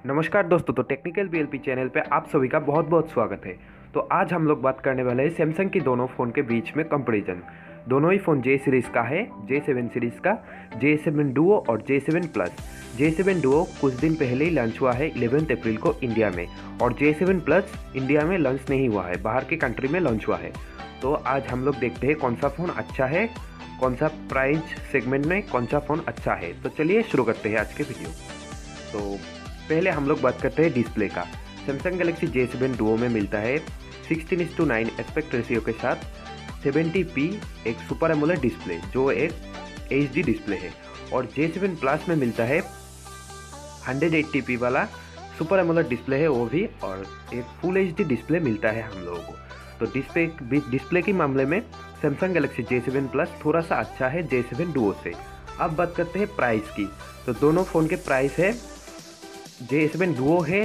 नमस्कार दोस्तों, तो टेक्निकल बीएलपी चैनल पे आप सभी का बहुत बहुत स्वागत है। तो आज हम लोग बात करने वाले हैं सैमसंग की दोनों फ़ोन के बीच में कंपैरिजन। दोनों ही फ़ोन जे सीरीज़ का है, J7 सीरीज़ का J7 डुओ और J7 प्लस। J7 डुओ कुछ दिन पहले ही लॉन्च हुआ है 11 अप्रैल को इंडिया में, और J7 प्लस इंडिया में लॉन्च नहीं हुआ है, बाहर के कंट्री में लॉन्च हुआ है। तो आज हम लोग देखते हैं कौन सा फ़ोन अच्छा है, कौन सा प्राइस सेगमेंट में कौन सा फ़ोन अच्छा है। तो चलिए शुरू करते हैं आज के वीडियो। तो पहले हम लोग बात करते हैं डिस्प्ले का। सैमसंग गैलेक्सी J7 डुओ में मिलता है 16:9 एस्पेक्ट रेशियो के साथ 70p एक सुपर एमोलेड डिस्प्ले जो एक HD डिस्प्ले है, और J7 प्लस में मिलता है 180p वाला सुपर एमोलेड डिस्प्ले है वो भी, और एक फुल HD डिस्प्ले मिलता है हम लोगों को। तो डिस्प्ले के मामले में सैमसंग गैलेक्सी J7 प्लस थोड़ा सा अच्छा है J7 डुओ से। अब बात करते हैं प्राइस की। तो दोनों फ़ोन के प्राइस है, J7 डुओ है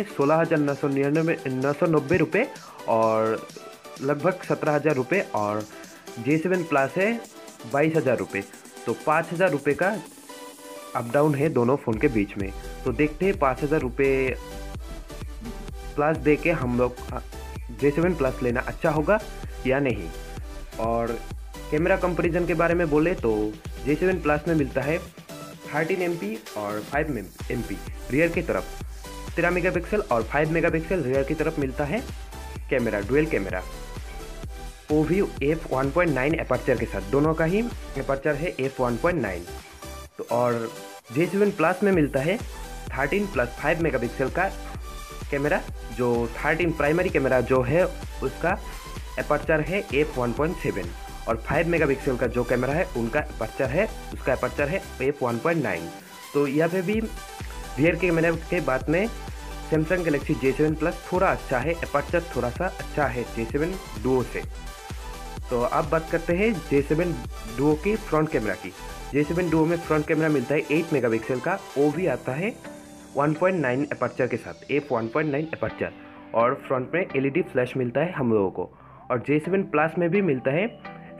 16,990 रुपये और लगभग 17,000 रुपये, और J7 प्लस है 22,000 रुपये। तो 5,000 रुपये का अप डाउन है दोनों फ़ोन के बीच में। तो देखते हैं 5,000 रुपये प्लस दे के हम लोग J7 प्लस लेना अच्छा होगा या नहीं। और कैमरा कंपैरिजन के बारे में बोले तो J7 प्लस में मिलता है 13 MP और 5 MP रियर की तरफ, 13 मेगापिक्सल और 5 मेगापिक्सल रियर की तरफ मिलता है कैमरा, डुअल कैमरा। वो भी f1.9 अपर्चर के साथ, दोनों का ही अपर्चर है f1.9। तो और J7 प्लस में मिलता है 13 + 5 मेगापिक्सल का कैमरा, जो 13 प्राइमरी कैमरा जो है उसका अपर्चर है f1.7, और 5 मेगापिक्सल का जो कैमरा है उसका अपर्चर है f1.9। तो यहाँ पे भी रियर कैमरा के बाद में सैमसंग गैलेक्सी J7 प्लस थोड़ा अच्छा है, अपर्चर थोड़ा सा अच्छा है J7 डुओ से। तो अब बात करते हैं J7 डुओ की फ्रंट कैमरा की। J7 डुओ में फ्रंट कैमरा मिलता है 8 मेगापिक्सल का, वो भी आता है 1.9 अपर्चर के साथ, f1.9 अपर्चर, और फ्रंट में LED फ्लैश मिलता है हम लोगों को। और J7 प्लस में भी मिलता है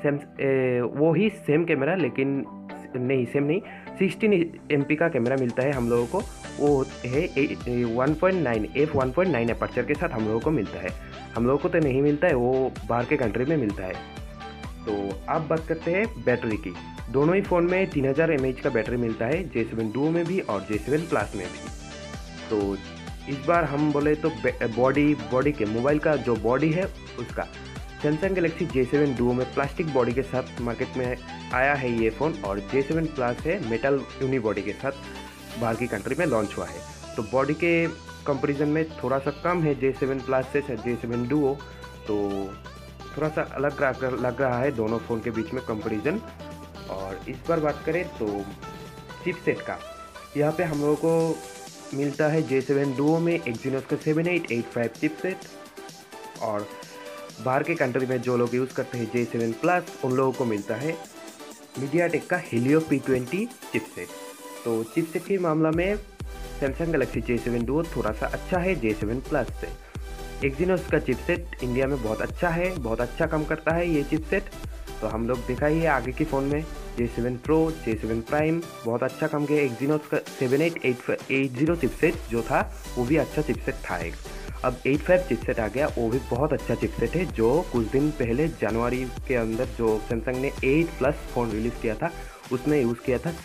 वो ही सेम कैमरा, लेकिन सेम नहीं, 16 MP का कैमरा मिलता है हम लोगों को। वो है 1.9 f1.9 अपर्चर के साथ हम लोगों को मिलता है। हम लोगों को तो नहीं मिलता है, वो बाहर के कंट्री में मिलता है। तो अब बात करते हैं बैटरी की। दोनों ही फ़ोन में 3000 mAh का बैटरी मिलता है, J7 डुओ में भी और J7 प्लस में भी। तो इस बार हम बोले तो बॉडी के मोबाइल का जो बॉडी है उसका, सैमसंग गैलेक्सी J7 डुओ में प्लास्टिक बॉडी के साथ मार्केट में आया है ये फ़ोन, और J7 प्लस है मेटल यूनी बॉडी के साथ बाहर की कंट्री में लॉन्च हुआ है। तो बॉडी के कंपैरिजन में थोड़ा सा कम है J7 प्लस से J7 डुओ, तो थोड़ा सा अलग लग रहा है दोनों फ़ोन के बीच में कंपैरिजन। और इस बार बात करें तो चिपसेट का, यहाँ पे हम लोगों को मिलता है J7 डुओ में एक्जिनोस का 7885 चिपसेट, और बाहर के कंट्री में जो लोग यूज़ करते हैं J7 प्लस उन लोगों को मिलता है मीडियाटेक का Helio P20 चिपसेट। तो चिपसेट के मामला में सैमसंग गैलेक्सी J7 डुओ थोड़ा सा अच्छा है J7 प्लस से। एक्जिनोस का चिपसेट इंडिया में बहुत अच्छा है, बहुत अच्छा काम करता है ये चिपसेट। तो हम लोग देखा ही है आगे की फ़ोन में J7 प्रो, J7 प्राइम बहुत अच्छा काम किया। एक्जिनोस का 7880 चिपसेट जो था वो भी अच्छा चिपसेट था एक। अब 85 चिपसेट आ गया, वो भी बहुत अच्छा चिपसेट है, जो कुछ दिन पहले जनवरी के अंदर जो सैमसंग ने 8 प्लस फ़ोन रिलीज़ किया था उसमें यूज़ किया था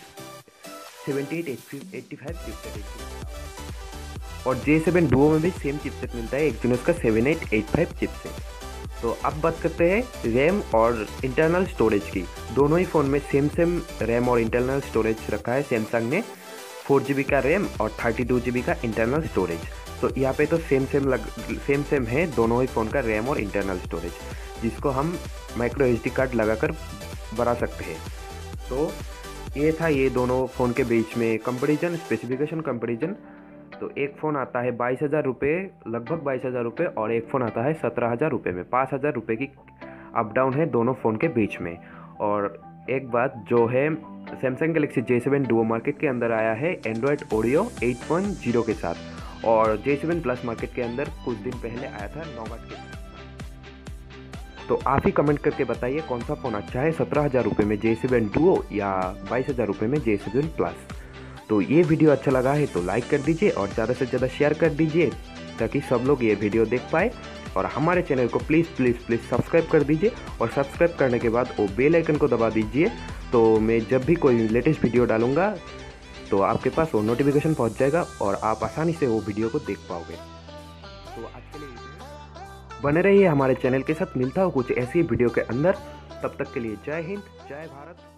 7885 चिपसेट। और J7 डुओ में भी सेम चिपसेट मिलता है, एक्जिनोस का 7885 चिपसेट। तो अब बात करते हैं रैम और इंटरनल स्टोरेज की। दोनों ही फ़ोन में सेम रैम और इंटरनल स्टोरेज रखा है सैमसंग ने, 4GB का रैम और 32GB का इंटरनल स्टोरेज। तो यहाँ पे तो सेम है दोनों ही फ़ोन का रैम और इंटरनल स्टोरेज, जिसको हम माइक्रो SD कार्ड लगाकर बढ़ा सकते हैं। तो ये था ये दोनों फ़ोन के बीच में कंपैरिजन, स्पेसिफिकेशन कंपैरिजन। तो एक फ़ोन आता है 22,000 रुपये, लगभग 22,000 रुपये, और एक फ़ोन आता है 17,000 रुपये में। 5,000 रुपये की अप डाउन है दोनों फ़ोन के बीच में। और एक बात जो है, Samsung Galaxy J7 Duo market के अंदर आया है एंड्रॉयड ऑडियो 8.0 के साथ, और J7 प्लस मार्केट के अंदर कुछ दिन पहले आया था नॉगाट के साथ। तो आप ही कमेंट करके बताइए कौन सा फ़ोन अच्छा है, 17,000 रुपये में J7 डुओ या 22,000 रुपये में J7 प्लस। तो ये वीडियो अच्छा लगा है तो लाइक कर दीजिए और ज़्यादा से ज़्यादा शेयर कर दीजिए ताकि सब लोग ये वीडियो देख पाए। और हमारे चैनल को प्लीज़ प्लीज़ प्लीज़ सब्सक्राइब कर दीजिए और सब्सक्राइब करने के बाद वो बेल आइकन को दबा दीजिए, तो मैं जब भी कोई लेटेस्ट वीडियो डालूँगा तो आपके पास वो नोटिफिकेशन पहुंच जाएगा और आप आसानी से वो वीडियो को देख पाओगे। तो आज के लिए बने रहिए हमारे चैनल के साथ, मिलता हूँ कुछ ऐसी वीडियो के अंदर। तब तक के लिए जय हिंद, जय भारत।